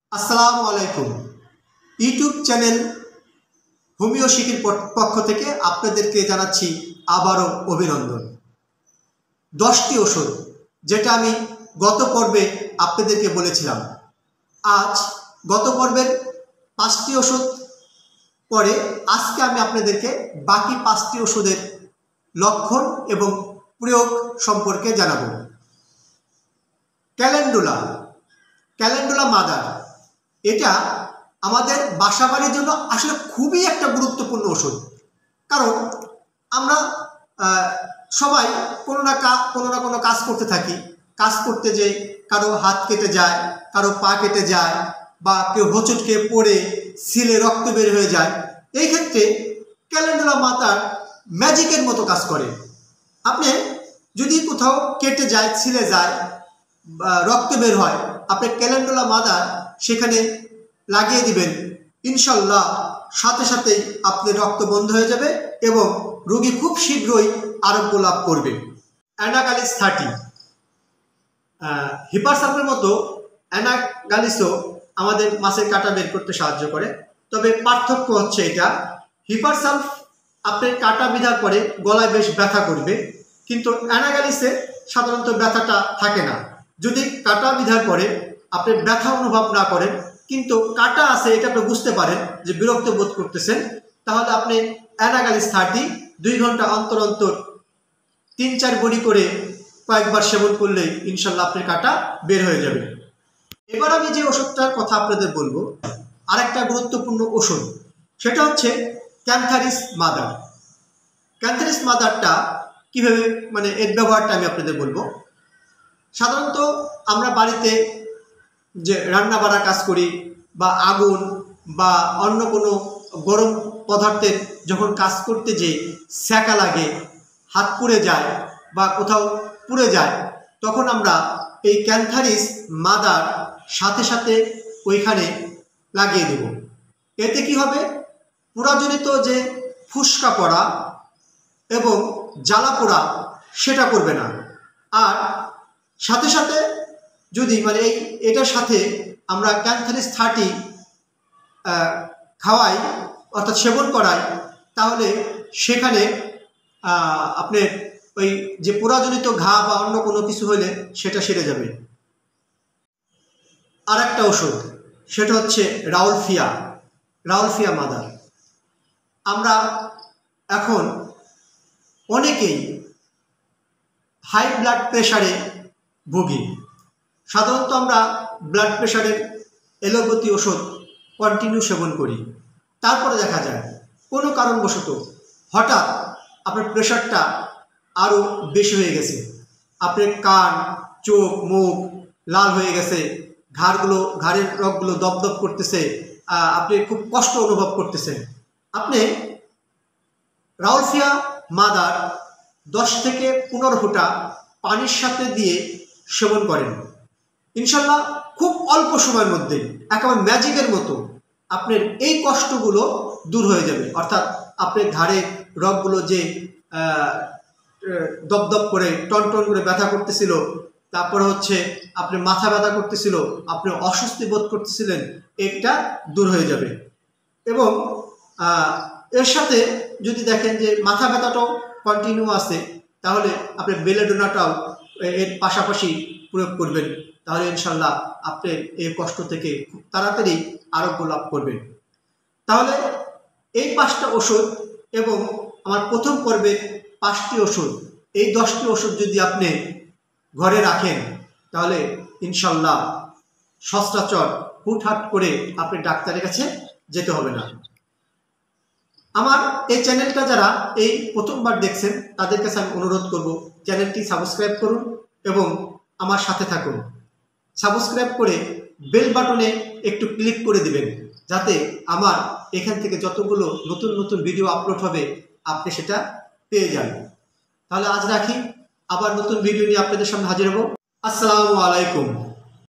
আসসালামু আলাইকুম। YouTube channel homeo শিখির পক্ষ থেকে আপনাদেরকে জানাচ্ছি আবারও অভিনন্দন। 10টি ওষুধ যেটা আমি গত পর্বে আপনাদেরকে বলেছিলাম, আজ গত পর্বের 5টি ওষুধ পরে আজকে আমি আপনাদেরকে বাকি 5টি ওষুধের লক্ষণ এবং প্রয়োগ সম্পর্কে জানাবো। ক্যালেন্ডুলা মাদার, এটা আমাদের বাসাবাড়ির জন্য আসলে খুবই একটা গুরুত্বপূর্ণ ওষুধ। কারণ আমরা সবাই কোনো না কোনো কাজ করতে থাকি। কাজ করতে যে কারো হাত কেটে যায়, কারো পা কেটে যায়, বা কেউ হোঁচট খেয়ে পড়ে সিলে রক্ত বের হয়ে যায়। এই ক্ষেত্রে ক্যালেন্ডুলা মাদার ম্যাজিকের মতো কাজ করে। আপনি যদি কোথাও কেটে যায়, ছিলে যায়, রক্ত বের হয়, আপনি ক্যালেন্ডুলা মাদার সেখানে লাগিয়ে দিবেন, ইনশাল্লাহ সাথে সাথেই আপনার রক্ত বন্ধ হয়ে যাবে এবং রোগী খুব শীঘ্রই আরোগ্য লাভ করবে। অ্যানাগালিস 30, হিপারসালফের মতো অ্যানাগালিসও আমাদের মাছের কাঁটা বের করতে সাহায্য করে। তবে পার্থক্য হচ্ছে এটা, হিপারসালফ আপনার কাঁটা বিঁধার পরে গলায় বেশ ব্যথা করবে, কিন্তু অ্যানাগালিসে সাধারণত ব্যথাটা থাকে না। যদি কাঁটা বিঁধার পরে আপনি ব্যথা অনুভব না করেন, কিন্তু কাঁটা আছে এটা আপনি বুঝতে পারেন যে বিরক্ত বোধ করতেছেন, তাহলে আপনি অ্যানাগালিস 30 2 ঘন্টা অন্তর অন্তর 3-4 বড়ি করে কয়েকবার সেবন করলে ইনশাল্লাহ আপনার কাঁটা বের হয়ে যাবে। এবার আমি যে ওষুধটার কথা আপনাদের বলবো, আরেকটা গুরুত্বপূর্ণ ওষুধ, সেটা হচ্ছে ক্যান্থারিস মাদার। ক্যান্থারিস মাদারটা কীভাবে এর ব্যবহারটা আমি আপনাদের বলবো। সাধারণত আমরা বাড়িতে যে রান্না বাড়ার কাজ করি, বা আগুন বা অন্য কোনো গরম পদার্থের যখন কাজ করতে যে সেকা লাগে, হাত পুড়ে যায় বা কোথাও পুড়ে যায়, তখন আমরা এই ক্যান্থারিস মাদার সাথে সাথে ওইখানে লাগিয়ে দেব। এতে কি হবে, পোড়াজনিত যে ফুসকা পড়া এবং জ্বালা পোড়া সেটা করবে না। আর সাথে সাথে যদি এটার সাথে আমরা ক্যান্থারিস 30 খাওয়াই, অর্থাৎ সেবন করাই, তাহলে সেখানে আপনার ওই যে পোড়াজনিত ঘা বা অন্য কোনো কিছু হলে সেটা সেরে যাবে। আর একটা ওষুধ, সেটা হচ্ছে রাউলফিয়া মাদার। আমরা এখন অনেকেই হাই ব্লাড প্রেশারে ভুগি। সাধারণত আমরা ব্লাড প্রেশারের এলোপ্যাথি ওষুধ কন্টিনিউ সেবন করি, তারপরে দেখা যায় কোনো কারণবশত হঠাৎ আপনার প্রেশারটা আরও বেশি হয়ে গেছে, আপনার কান, চোখ, মুখ লাল হয়ে গেছে, ঘাড়ের রগগুলো দপদপ করতেছে, আপনি খুব কষ্ট অনুভব করতেছেন। আপনি রাউলফিয়া মাদার 10 থেকে 15 ফোঁটা পানির সাথে দিয়ে সেবন করেন, ইনশাল্লাহ খুব অল্প সময়ের মধ্যে একেবারে ম্যাজিকের মতো আপনার এই কষ্টগুলো দূর হয়ে যাবে। অর্থাৎ আপনার ঘাড়ের রগগুলো যে দপদপ করে টনটন করে ব্যথা করতেছিল, তারপরে হচ্ছে আপনার মাথা ব্যথা করতেছিল, আপনি অস্বস্তি বোধ করতেছিলেন, এটা দূর হয়ে যাবে। এবং এর সাথে যদি দেখেন যে মাথা ব্যথাটাও কন্টিনিউ আছে, তাহলে আপনি বেলেডোনাটাও এর পাশাপাশি প্রয়োগ করবেন, তাহলে ইনশাল্লাহ আপনি এই কষ্ট থেকে খুব তাড়াতাড়ি আরোগ্য লাভ করবেন। তাহলে এই 5টা ওষুধ এবং আমার প্রথম পর্বের 5টি ওষুধ, এই 10টি ওষুধ যদি আপনি ঘরে রাখেন, তাহলে ইনশাল্লাহ সচরাচর হুটহাট করে আপনি ডাক্তারের কাছে যেতে হবে না। আমার এই চ্যানেলটা যারা এই প্রথমবার দেখছেন, তাদের কাছে আমি অনুরোধ করব, চ্যানেলটি সাবস্ক্রাইব করুন এবং আমার সাথে থাকুন। সাবস্ক্রাইব করে বেল বাটনে একটু ক্লিক করে দিবেন, যাতে আমার এখান থেকে যতগুলো নতুন নতুন ভিডিও আপলোড হবে আপনি সেটা পেয়ে যান। তাহলে আজ রাখি, আবার নতুন ভিডিও নিয়ে আপনাদের সামনে হাজির হব। আসসালামু আলাইকুম।